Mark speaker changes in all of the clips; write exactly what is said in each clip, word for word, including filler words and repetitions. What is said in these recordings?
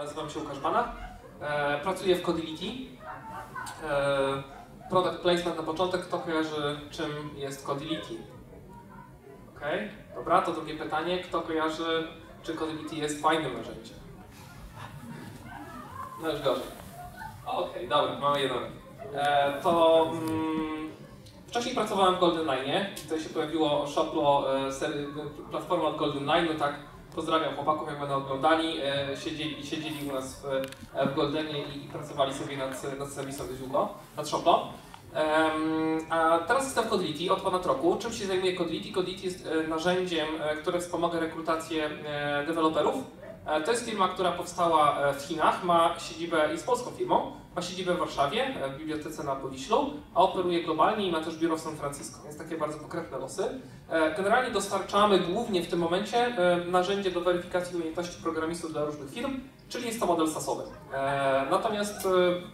Speaker 1: nazywam się Łukasz Bana, e, pracuję w Codility. E, product placement na początek, kto kojarzy, czym jest Codility? Okej, okay. Dobra, to drugie pytanie, kto kojarzy, czy Codility jest fajnym narzędziem? No już gorzej. Okej, okay, dobra, mamy jedno. E, to mm, wcześniej pracowałem w GoldenLine, tutaj się pojawiło Shoplo, e, sery, platforma od GoldenLine, tak, pozdrawiam chłopaków, jak będą oglądali, e, siedzieli, siedzieli u nas w, w Goldenie i, i pracowali sobie nad, nad serwisem dość długo, nad Shoplo. Um, a teraz jestem w Codility od ponad roku. Czym się zajmuje Codility? Codility jest e, narzędziem, e, które wspomaga rekrutację e, deweloperów. E, to jest firma, która powstała e, w Chinach, ma siedzibę, jest polską firmą, ma siedzibę w Warszawie, e, w bibliotece na Powiślu, a operuje globalnie i ma też biuro w San Francisco, więc takie bardzo konkretne losy. E, generalnie dostarczamy głównie w tym momencie e, narzędzie do weryfikacji umiejętności programistów dla różnych firm, czyli jest to model sasowy. E, natomiast e,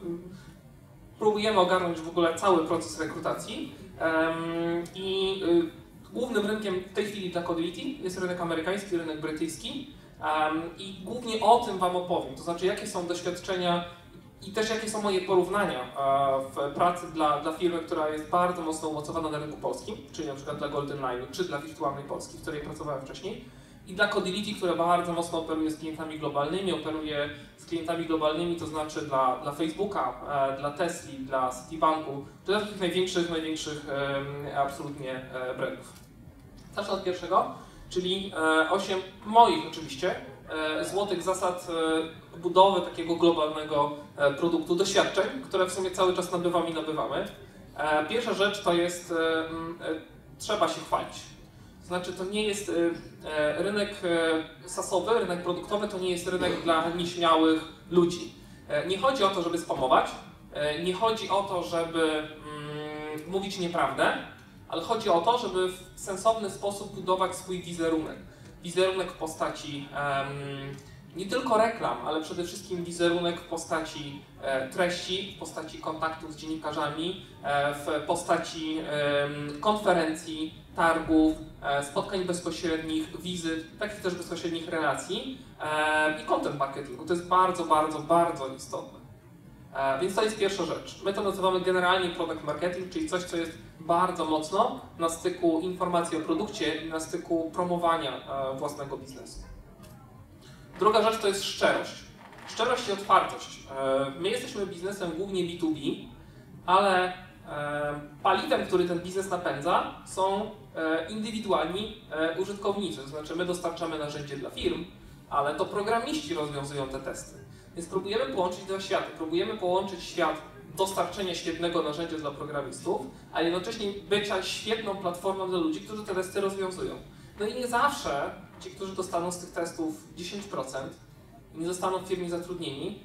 Speaker 1: próbujemy ogarnąć w ogóle cały proces rekrutacji um, i y, głównym rynkiem w tej chwili dla Codility jest rynek amerykański, rynek brytyjski um, i głównie o tym Wam opowiem, to znaczy jakie są doświadczenia i też jakie są moje porównania uh, w pracy dla, dla firmy, która jest bardzo mocno umocowana na rynku polskim, czyli na przykład dla GoldenLine czy dla Wirtualnej Polski, w której pracowałem wcześniej. I dla Codility, które bardzo mocno operuje z klientami globalnymi, operuje z klientami globalnymi, to znaczy dla, dla Facebooka, e, dla Tesli, dla Citibanku, dla takich największych, największych e, absolutnie e, brandów. Zacznę od pierwszego, czyli e, osiem moich oczywiście e, złotych zasad e, budowy takiego globalnego e, produktu, doświadczeń, które w sumie cały czas nabywamy i nabywamy. E, pierwsza rzecz to jest, e, e, trzeba się chwalić. To znaczy, to nie jest e, rynek e, sasowy, rynek produktowy, to nie jest rynek dla nieśmiałych ludzi. E, nie chodzi o to, żeby spamować, e, nie chodzi o to, żeby mm, mówić nieprawdę, ale chodzi o to, żeby w sensowny sposób budować swój wizerunek. Wizerunek w postaci em, nie tylko reklam, ale przede wszystkim wizerunek w postaci e, treści, w postaci kontaktów z dziennikarzami, e, w postaci e, konferencji, targów, e, spotkań bezpośrednich, wizyt, takich też bezpośrednich relacji e, i content marketingu. To jest bardzo, bardzo, bardzo istotne. E, więc to jest pierwsza rzecz. My to nazywamy generalnie product marketing, czyli coś, co jest bardzo mocno na styku informacji o produkcie i na styku promowania e, własnego biznesu. Druga rzecz to jest szczerość. Szczerość i otwartość. My jesteśmy biznesem głównie B dwa B, ale paliwem, który ten biznes napędza, są indywidualni użytkownicy. To znaczy my dostarczamy narzędzie dla firm, ale to programiści rozwiązują te testy. Więc próbujemy połączyć dwa światy. Próbujemy połączyć świat dostarczenia świetnego narzędzia dla programistów, a jednocześnie bycia świetną platformą dla ludzi, którzy te testy rozwiązują. No i nie zawsze ci, którzy dostaną z tych testów dziesięć procent i nie zostaną w firmie zatrudnieni,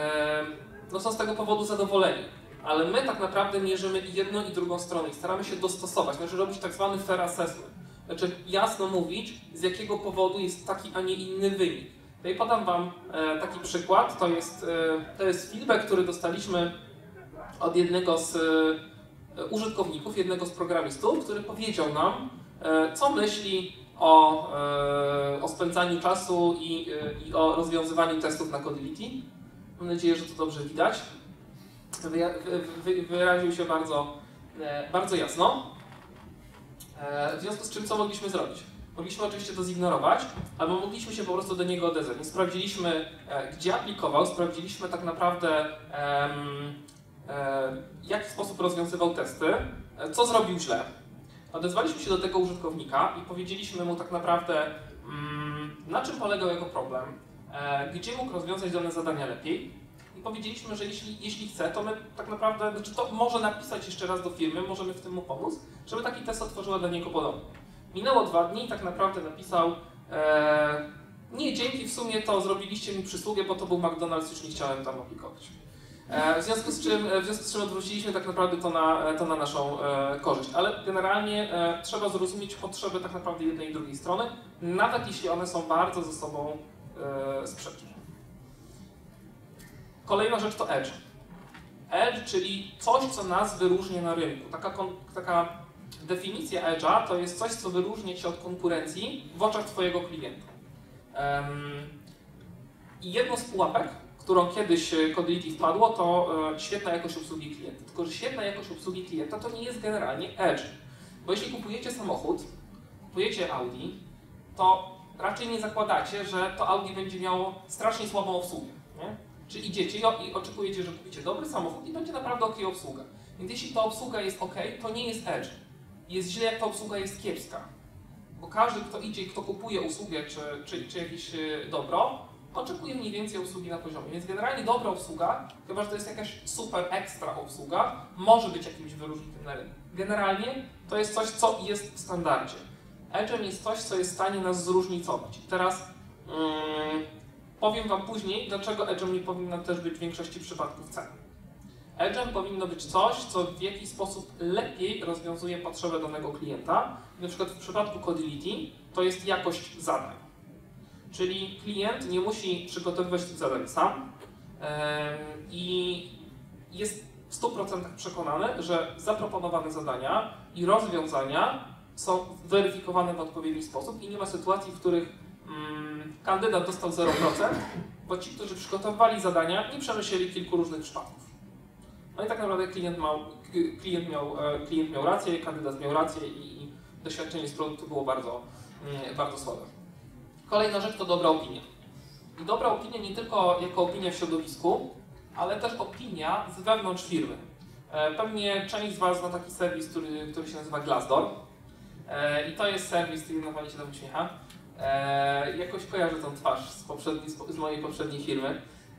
Speaker 1: no są z tego powodu zadowoleni. Ale my tak naprawdę mierzymy i jedną i drugą stronę i staramy się dostosować, znaczy robić tak zwany fair assessment. Znaczy jasno mówić, z jakiego powodu jest taki, a nie inny wynik. Tutaj podam Wam taki przykład, to jest, to jest feedback, który dostaliśmy od jednego z użytkowników, jednego z programistów, który powiedział nam, co myśli O, e, o spędzaniu czasu i, e, i o rozwiązywaniu testów na Codility. Mam nadzieję, że to dobrze widać. Wy, wy, wyraził się bardzo, e, bardzo jasno. E, w związku z czym co mogliśmy zrobić? Mogliśmy oczywiście to zignorować, albo mogliśmy się po prostu do niego odezwać. Sprawdziliśmy, e, gdzie aplikował, sprawdziliśmy tak naprawdę, e, e, w jaki sposób rozwiązywał testy, e, co zrobił źle. Odezwaliśmy się do tego użytkownika i powiedzieliśmy mu tak naprawdę, mm, na czym polegał jego problem, e, gdzie mógł rozwiązać dane zadania lepiej i powiedzieliśmy, że jeśli, jeśli chce, to my tak naprawdę, znaczy to może napisać jeszcze raz do firmy, możemy w tym mu pomóc, żeby taki test otworzyła dla niego podobnie. Minęło dwa dni i tak naprawdę napisał, e, nie, dzięki, w sumie to zrobiliście mi przysługę, bo to był McDonald's, już nie chciałem tam aplikować. W związku z czym, w związku z czym odwróciliśmy tak naprawdę to na, to na naszą e, korzyść, ale generalnie e, trzeba zrozumieć potrzeby tak naprawdę jednej i drugiej strony, nawet jeśli one są bardzo ze sobą e, sprzeczne. Kolejna rzecz to edge. Edge, czyli coś, co nas wyróżnia na rynku. Taka, taka definicja edge'a to jest coś, co wyróżnia cię od konkurencji w oczach twojego klienta. Um, I jedną z pułapek, którą kiedyś Codility wpadło, to e, świetna jakość obsługi klienta. Tylko że świetna jakość obsługi klienta to nie jest generalnie Edge. Bo jeśli kupujecie samochód, kupujecie Audi, to raczej nie zakładacie, że to Audi będzie miało strasznie słabą obsługę. Nie? Czy idziecie i oczekujecie, że kupicie dobry samochód i będzie naprawdę ok obsługa. Więc jeśli ta obsługa jest ok, to nie jest Edge. Jest źle, jak ta obsługa jest kiepska. Bo każdy, kto idzie i kto kupuje usługę czy, czy, czy jakieś dobro, oczekuje mniej więcej obsługi na poziomie. Więc generalnie dobra obsługa, chyba że to jest jakaś super ekstra obsługa, może być jakimś wyróżnikiem na rynku. Generalnie to jest coś, co jest w standardzie. Edge'em jest coś, co jest w stanie nas zróżnicować. I teraz mm, powiem Wam później, dlaczego Edge'em nie powinno też być w większości przypadków cen. Edge'em powinno być coś, co w jakiś sposób lepiej rozwiązuje potrzebę danego klienta. Na przykład w przypadku Codility to jest jakość zadań. Czyli klient nie musi przygotowywać tych zadań sam yy, i jest w stu procentach przekonany, że zaproponowane zadania i rozwiązania są weryfikowane w odpowiedni sposób i nie ma sytuacji, w których mm, kandydat dostał zero procent, bo ci, którzy przygotowywali zadania, nie przemyśleli kilku różnych przypadków. No i tak naprawdę klient, miał, klient, miał, klient miał rację, kandydat miał rację i doświadczenie z produktu było bardzo, bardzo słabe. Kolejna rzecz to dobra opinia. I dobra opinia nie tylko jako opinia w środowisku, ale też opinia z wewnątrz firmy. Pewnie część z Was zna taki serwis, który, który się nazywa Glassdoor. I to jest serwis, który normalnie się tam uśmiecha. Jakoś kojarzę tą twarz z, poprzedniej, z mojej poprzedniej firmy.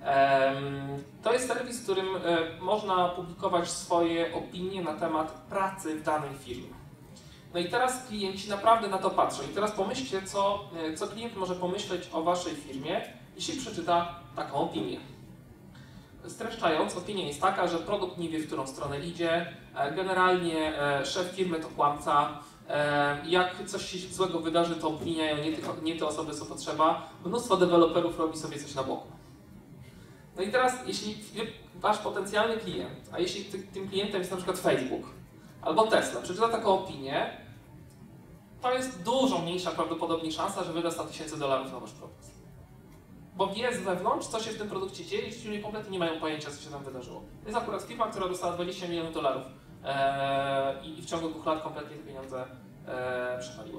Speaker 1: To jest serwis, w którym można publikować swoje opinie na temat pracy w danej firmie. No i teraz klienci naprawdę na to patrzą. I teraz pomyślcie, co, co klient może pomyśleć o Waszej firmie, jeśli przeczyta taką opinię. Streszczając, opinia jest taka, że produkt nie wie, w którą stronę idzie, generalnie szef firmy to kłamca, jak coś się złego wydarzy, to obwiniają nie, tylko, nie te osoby, co potrzeba, mnóstwo deweloperów robi sobie coś na boku. No i teraz, jeśli Wasz potencjalny klient, a jeśli ty, tym klientem jest na przykład Facebook albo Tesla, przeczyta taką opinię, to jest dużo mniejsza prawdopodobnie szansa, że wyda sto tysięcy dolarów na Wasz produkt. Bo wie z wewnątrz, co się w tym produkcie dzieje i ci ludzie kompletnie nie mają pojęcia, co się tam wydarzyło. To jest akurat firma, która dostała dwadzieścia milionów dolarów ee, i w ciągu dwóch lat kompletnie te pieniądze ee, przepaliło.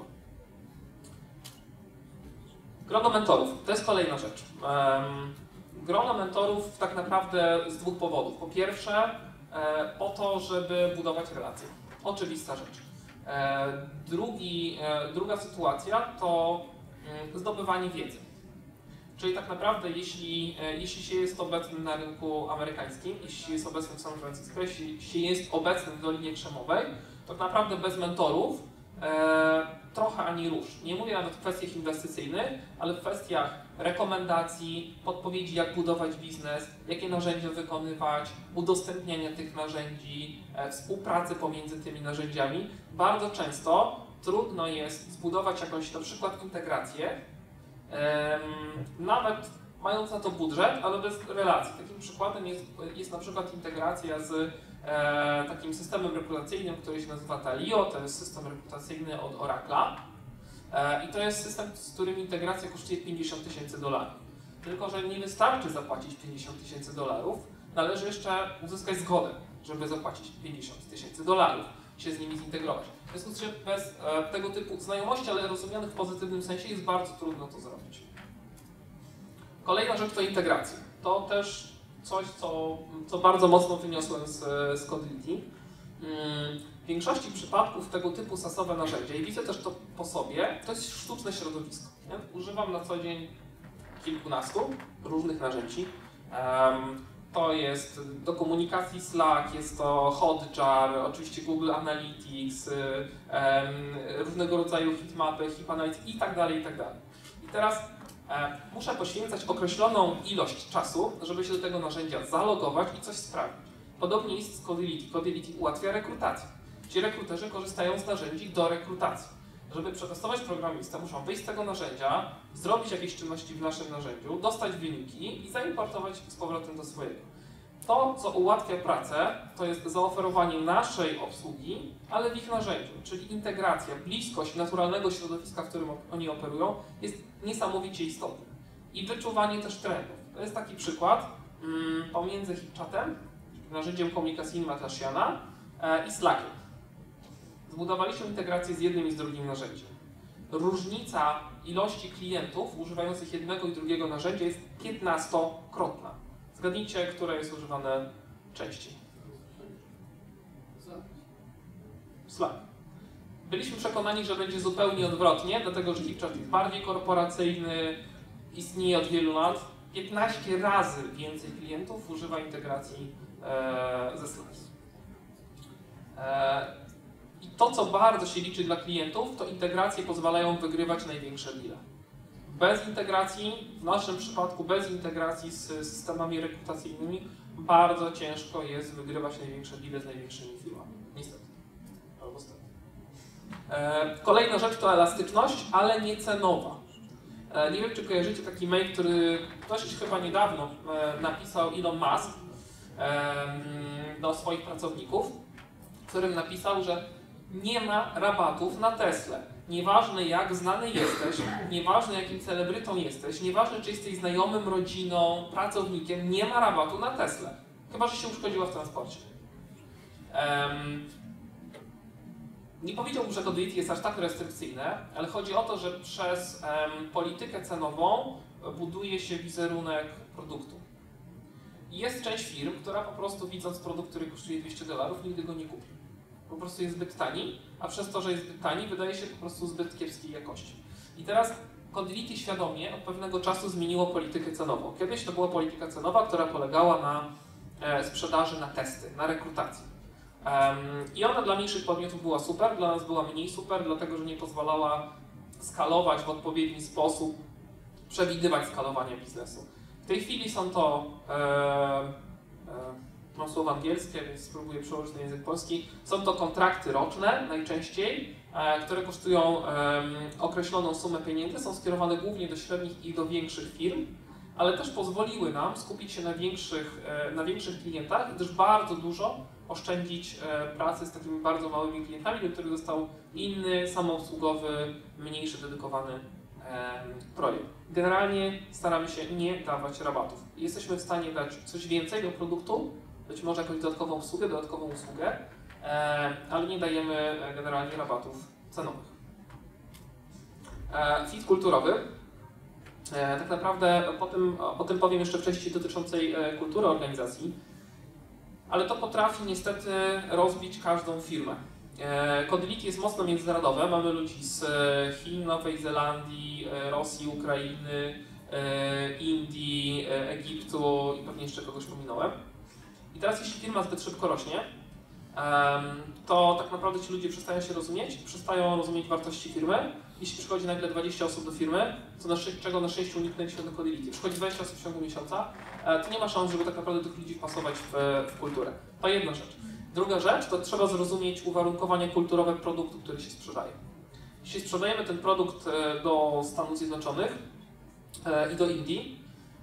Speaker 1: Grono mentorów, to jest kolejna rzecz. Um, grono mentorów tak naprawdę z dwóch powodów. Po pierwsze, e, po to, żeby budować relacje. Oczywista rzecz. E, drugi, e, druga sytuacja to e, zdobywanie wiedzy. Czyli tak naprawdę, jeśli, e, jeśli się jest obecnym na rynku amerykańskim, jeśli się jest obecnym w San Francisco, jeśli się jest obecnym w Dolinie Krzemowej, to tak naprawdę bez mentorów e, trochę ani rusz. Nie mówię nawet w kwestiach inwestycyjnych, ale w kwestiach rekomendacji, podpowiedzi, jak budować biznes, jakie narzędzia wykonywać, udostępniania tych narzędzi, e, współpracy pomiędzy tymi narzędziami. Bardzo często trudno jest zbudować jakąś na przykład integrację, e, nawet mając na to budżet, ale bez relacji. Takim przykładem jest, jest na przykład integracja z e, takim systemem rekrutacyjnym, który się nazywa Talio. To jest system rekrutacyjny od Oracle'a. I to jest system, z którym integracja kosztuje pięćdziesiąt tysięcy dolarów. Tylko że nie wystarczy zapłacić pięćdziesiąt tysięcy dolarów, należy jeszcze uzyskać zgodę, żeby zapłacić pięćdziesiąt tysięcy dolarów i się z nimi zintegrować. W związku z czym bez e, tego typu znajomości, ale rozumianych w pozytywnym sensie, jest bardzo trudno to zrobić. Kolejna rzecz to integracja. To też coś, co, co bardzo mocno wyniosłem z, z Codility. W większości przypadków tego typu sasowe narzędzia, i widzę też to po sobie, to jest sztuczne środowisko. Nie? Używam na co dzień kilkunastu różnych narzędzi. Um, to jest do komunikacji Slack, jest to Hotjar, oczywiście Google Analytics, um, różnego rodzaju heatmapy, Heap Analytics i tak dalej, i tak dalej. I teraz um, muszę poświęcać określoną ilość czasu, żeby się do tego narzędzia zalogować i coś sprawdzić. Podobnie jest z Codility. Codility ułatwia rekrutację. Ci rekruterzy korzystają z narzędzi do rekrutacji. Żeby przetestować programistę, muszą wyjść z tego narzędzia, zrobić jakieś czynności w naszym narzędziu, dostać wyniki i zaimportować z powrotem do swojego. To, co ułatwia pracę, to jest zaoferowanie naszej obsługi, ale w ich narzędziu, czyli integracja, bliskość naturalnego środowiska, w którym oni operują, jest niesamowicie istotna. i wyczuwanie też trendów. To jest taki przykład mm, pomiędzy HipChatem, narzędziem komunikacyjnym Atlassiana, e, i Slackiem. Zbudowaliśmy integrację z jednym i z drugim narzędziem. Różnica ilości klientów używających jednego i drugiego narzędzia jest piętnastokrotna. Zgadnijcie, które jest używane częściej. Slack. Byliśmy przekonani, że będzie zupełnie odwrotnie, dlatego że HipChat jest bardziej korporacyjny, istnieje od wielu lat. piętnaście razy więcej klientów używa integracji e, ze Slack. E, I to, co bardzo się liczy dla klientów, to integracje pozwalają wygrywać największe deale. Bez integracji, w naszym przypadku bez integracji z systemami rekrutacyjnymi, bardzo ciężko jest wygrywać największe deale z największymi firmami. Niestety. Albo stety. E, kolejna rzecz to elastyczność, ale nie cenowa. E, nie wiem, czy kojarzycie taki mail, który dość chyba niedawno e, napisał Elon Musk e, do swoich pracowników, w którym napisał, że nie ma rabatów na Teslę. Nieważne jak znany jesteś, nieważne jakim celebrytą jesteś, nieważne czy jesteś znajomym, rodziną, pracownikiem, nie ma rabatu na Teslę. Chyba że się uszkodziła w transporcie. Um, nie powiedziałbym, że Codility jest aż tak restrykcyjne, ale chodzi o to, że przez um, politykę cenową buduje się wizerunek produktu. I jest część firm, która po prostu widząc produkt, który kosztuje dwieście dolarów, nigdy go nie kupi. Po prostu jest zbyt tani, a przez to, że jest zbyt tani, wydaje się po prostu zbyt kiepskiej jakości. I teraz Codility świadomie od pewnego czasu zmieniło politykę cenową. Kiedyś to była polityka cenowa, która polegała na e, sprzedaży na testy, na rekrutacji. Um, I ona dla mniejszych podmiotów była super, dla nas była mniej super, dlatego że nie pozwalała skalować w odpowiedni sposób, przewidywać skalowania biznesu. W tej chwili są to e, e, mam słowo angielskie, więc spróbuję przełożyć na język polski. Są to kontrakty roczne najczęściej, e, które kosztują e, określoną sumę pieniędzy, są skierowane głównie do średnich i do większych firm, ale też pozwoliły nam skupić się na większych, e, na większych klientach i też bardzo dużo oszczędzić e, pracy z takimi bardzo małymi klientami, do których został inny, samoobsługowy, mniejszy, dedykowany e, projekt. Generalnie staramy się nie dawać rabatów. Jesteśmy w stanie dać coś więcej do produktu, być może jakąś dodatkową usługę, dodatkową usługę, e, ale nie dajemy generalnie rabatów cenowych. E, fit kulturowy. E, tak naprawdę po tym, o tym powiem jeszcze w części dotyczącej e, kultury organizacji, ale to potrafi niestety rozbić każdą firmę. E, Codility jest mocno międzynarodowe, mamy ludzi z Chin, Nowej Zelandii, e, Rosji, Ukrainy, e, Indii, e, Egiptu i pewnie jeszcze kogoś pominąłem. I teraz jeśli firma zbyt szybko rośnie, to tak naprawdę ci ludzie przestają się rozumieć, przestają rozumieć wartości firmy. Jeśli przychodzi nagle dwadzieścia osób do firmy, co na czego na szczęście uniknęliśmy do Codility, przychodzi dwadzieścia osób w ciągu miesiąca, to nie ma szans, żeby tak naprawdę tych ludzi wpasować w, w kulturę. To jedna rzecz. Druga rzecz, to trzeba zrozumieć uwarunkowania kulturowe produktu, który się sprzedaje. Jeśli sprzedajemy ten produkt do Stanów Zjednoczonych i do Indii,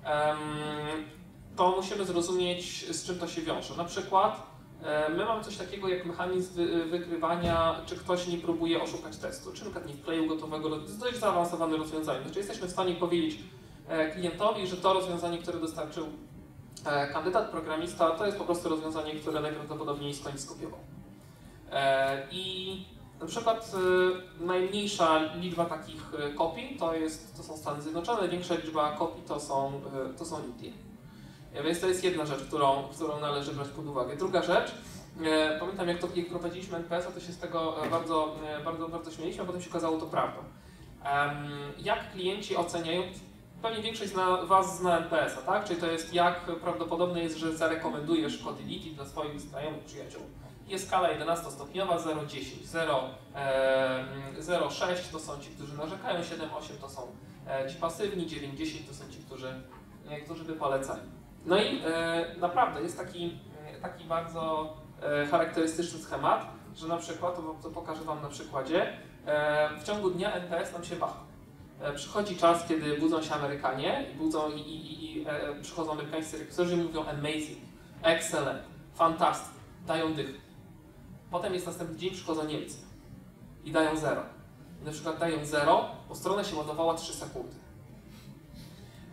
Speaker 1: to musimy zrozumieć, z czym to się wiąże. Na przykład my mamy coś takiego jak mechanizm wykrywania, czy ktoś nie próbuje oszukać testu, czy na przykład nie wkleił gotowego, to jest dość zaawansowane rozwiązanie. Znaczy jesteśmy w stanie powiedzieć klientowi, że to rozwiązanie, które dostarczył kandydat programista, to jest po prostu rozwiązanie, które najprawdopodobniej skądś skopiował. I na przykład najmniejsza liczba takich kopii to, jest, to są Stany Zjednoczone, największa liczba kopii to są, to są Indie. Więc to jest jedna rzecz, którą, którą należy brać pod uwagę. Druga rzecz, e, pamiętam jak, to, jak prowadziliśmy N P S a, to się z tego bardzo, bardzo, bardzo śmieliśmy, a potem się okazało to prawdą. Um, jak klienci oceniają, pewnie większość z Was zna N P S a, tak? Czyli to jest jak prawdopodobne jest, że zarekomendujesz Codility dla swoich znajomych przyjaciół. Jest skala jedenastostopniowa, zero do dziesięciu, zero przecinek sześć to są ci, którzy narzekają, siedem osiem to są e, ci pasywni, dziewięć dziesięć to są ci, którzy, e, którzy by polecali. No i e, naprawdę jest taki, taki bardzo e, charakterystyczny schemat, że na przykład, to, to pokażę Wam na przykładzie, e, w ciągu dnia N P S nam się waha. E, przychodzi czas, kiedy budzą się Amerykanie i, budzą, i, i, i e, przychodzą amerykańscy rekruterzy i mówią amazing, excellent, fantastic, dają dych. Potem jest następny dzień, przychodzą Niemcy i dają zero. I na przykład dają zero, bo strona się ładowała trzy sekundy.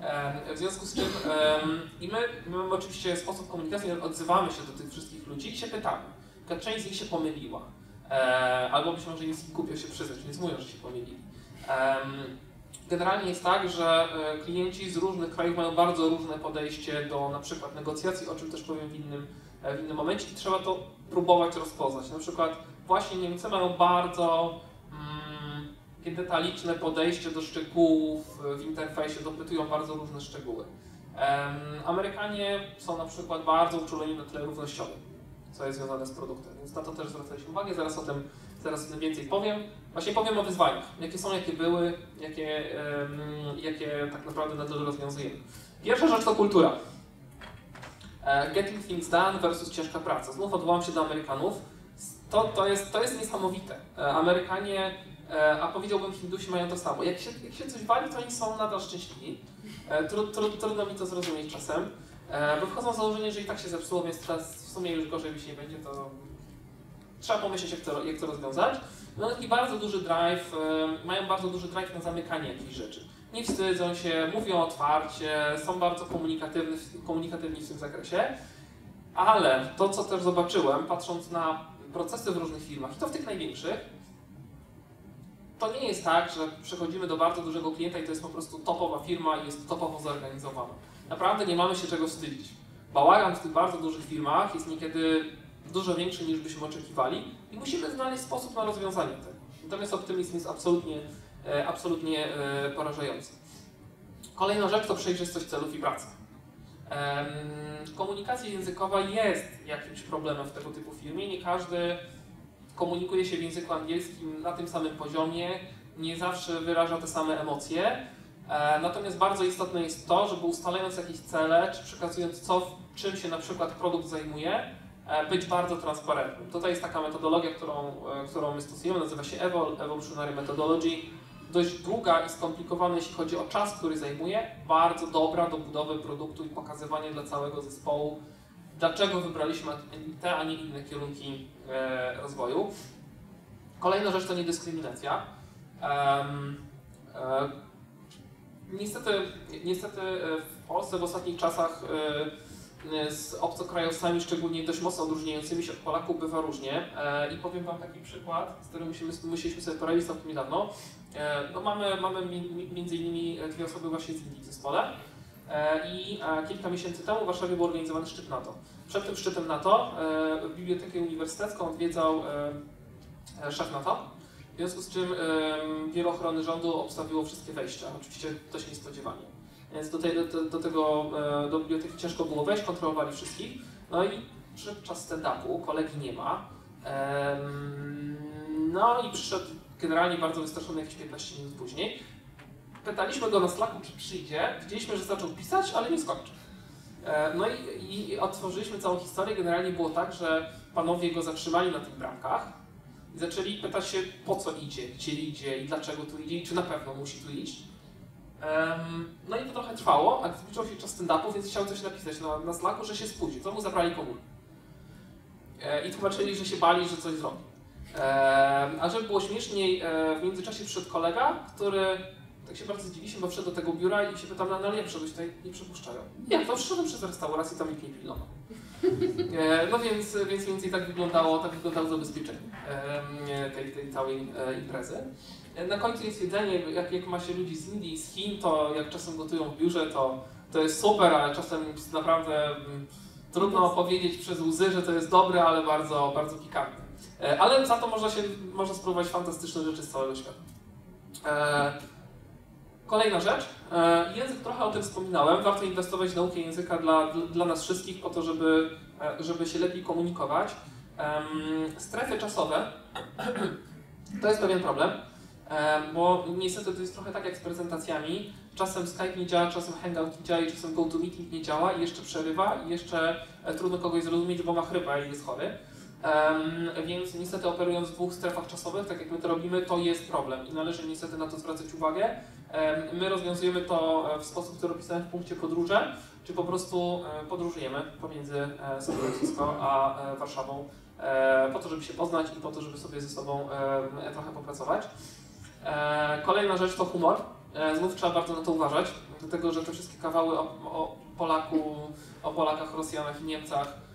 Speaker 1: W związku z czym i my, my mamy oczywiście sposób komunikacji, odzywamy się do tych wszystkich ludzi i się pytamy. Część z nich się pomyliła, albo być może jest głupio się przyznać, więc mówią, że się pomylili. Generalnie jest tak, że klienci z różnych krajów mają bardzo różne podejście do na przykład negocjacji, o czym też powiem w innym, w innym momencie i trzeba to próbować rozpoznać. Na przykład właśnie Niemcy mają bardzo mm, detaliczne podejście do szczegółów w interfejsie, dopytują bardzo różne szczegóły. Um, Amerykanie są na przykład bardzo uczuleni na tle równościowym, co jest związane z produktem, więc na to też zwracaliśmy uwagę, zaraz o tym, zaraz o tym więcej powiem. Właśnie powiem o wyzwaniach, jakie są, jakie były, jakie, um, jakie tak naprawdę nadal rozwiązujemy. Pierwsza rzecz to kultura. Uh, getting things done versus ciężka praca. Znów odwołam się do Amerykanów. To, to, jest, to jest niesamowite. Uh, Amerykanie, uh, a powiedziałbym Hindusi mają to samo. Jak się, jak się coś wali, to oni są nadal szczęśliwi. Uh, tru, tru, trudno mi to zrozumieć czasem, uh, bo wchodzą w założenie, że i tak się zepsuło, więc teraz w sumie już gorzej jeśli nie będzie, to trzeba pomyśleć, jak to, jak to rozwiązać. No taki bardzo duży drive, uh, mają bardzo duży drive na zamykanie jakichś rzeczy. Nie wstydzą się, mówią otwarcie, są bardzo komunikatywni, komunikatywni w tym zakresie, ale to, co też zobaczyłem, patrząc na procesy w różnych firmach, i to w tych największych, to nie jest tak, że przechodzimy do bardzo dużego klienta i to jest po prostu topowa firma i jest topowo zorganizowana. Naprawdę nie mamy się czego wstydzić. Bałagan w tych bardzo dużych firmach jest niekiedy dużo większy niż byśmy oczekiwali i musimy znaleźć sposób na rozwiązanie tego. Natomiast optymizm jest absolutnie absolutnie porażający. Kolejna rzecz to przejrzystość celów i praca. Komunikacja językowa jest jakimś problemem w tego typu firmie. Nie każdy komunikuje się w języku angielskim na tym samym poziomie, nie zawsze wyraża te same emocje. Natomiast bardzo istotne jest to, żeby ustalając jakieś cele, czy przekazując co, czym się na przykład produkt zajmuje, być bardzo transparentnym. Tutaj jest taka metodologia, którą, którą my stosujemy, nazywa się EVOL, Evolutionary Methodology. Dość długa i skomplikowana, jeśli chodzi o czas, który zajmuje, bardzo dobra do budowy produktu i pokazywania dla całego zespołu, dlaczego wybraliśmy te, a nie inne kierunki e, rozwoju. Kolejna rzecz to niedyskryminacja. Um, e, niestety, niestety w Polsce w ostatnich czasach e, z obcokrajowcami, szczególnie dość mocno odróżniającymi się od Polaków, bywa różnie. E, I powiem Wam taki przykład, z którym musimy, musieliśmy sobie poradzić całkiem niedawno. E, no mamy, mamy mi, mi, między innymi dwie osoby właśnie z Indii w zespole e, i e, kilka miesięcy temu w Warszawie był organizowany szczyt NATO. Przed tym szczytem NATO e, Bibliotekę Uniwersytecką odwiedzał e, szef NATO, w związku z czym e, Biuro Ochrony Rządu obstawiło wszystkie wejścia, oczywiście dość niespodziewanie. Więc do, tej, do, do tego e, do biblioteki ciężko było wejść, kontrolowali wszystkich. No i przyszedł czas stand-upu, kolegi nie ma. E, no i przyszedł generalnie bardzo wystraszony jakieś piętnaście minut później. Pytaliśmy go na Slacku, czy przyjdzie. Widzieliśmy, że zaczął pisać, ale nie skończył. E, no i, i otworzyliśmy całą historię. Generalnie było tak, że panowie go zatrzymali na tych bramkach i zaczęli pytać się, po co idzie, gdzie idzie i dlaczego tu idzie i czy na pewno musi tu iść. No i to trochę trwało, a zbliżał się czas stand-upu, więc chciał coś napisać na, na Slacku, że się spóźni. To mu zabrali komórkę. I tłumaczyli, że się bali, że coś zrobi. A żeby było śmieszniej, w międzyczasie przyszedł kolega, który tak się bardzo zdziwiliśmy, bo wszedł do tego biura i się pytam, no ale jak wszedłeś tutaj? Nie przepuszczają. Nie, to wszedłem przez restaurację, tam nikt nie pilnował. No więc, więc mniej więcej tak wyglądało, tak wyglądało zabezpieczenie tej, tej całej imprezy. Na końcu jest jedzenie, jak, jak ma się ludzi z Indii, z Chin, to jak czasem gotują w biurze, to, to jest super, ale czasem naprawdę mm, trudno powiedzieć przez łzy, że to jest dobre, ale bardzo, bardzo pikantne. Ale za to można, się, można spróbować fantastyczne rzeczy z całego świata. E, kolejna rzecz, e, język, trochę o tym wspominałem, warto inwestować w naukę języka dla, dla nas wszystkich po to, żeby, żeby się lepiej komunikować. E, strefy czasowe to jest pewien problem. Bo niestety to jest trochę tak jak z prezentacjami. Czasem Skype nie działa, czasem Hangout nie działa i czasem GoToMeeting nie działa i jeszcze przerywa i jeszcze trudno kogoś zrozumieć, bo ma chrypę i jest chory. Um, więc niestety operując w dwóch strefach czasowych, tak jak my to robimy, to jest problem i należy niestety na to zwracać uwagę. Um, my rozwiązujemy to w sposób, który opisałem w punkcie podróże, czy po prostu podróżujemy pomiędzy San Francisco a Warszawą po to, żeby się poznać i po to, żeby sobie ze sobą trochę popracować. Kolejna rzecz to humor. E, znów trzeba bardzo na to uważać, dlatego że te wszystkie kawały o, o Polaku, o Polakach, Rosjanach i Niemcach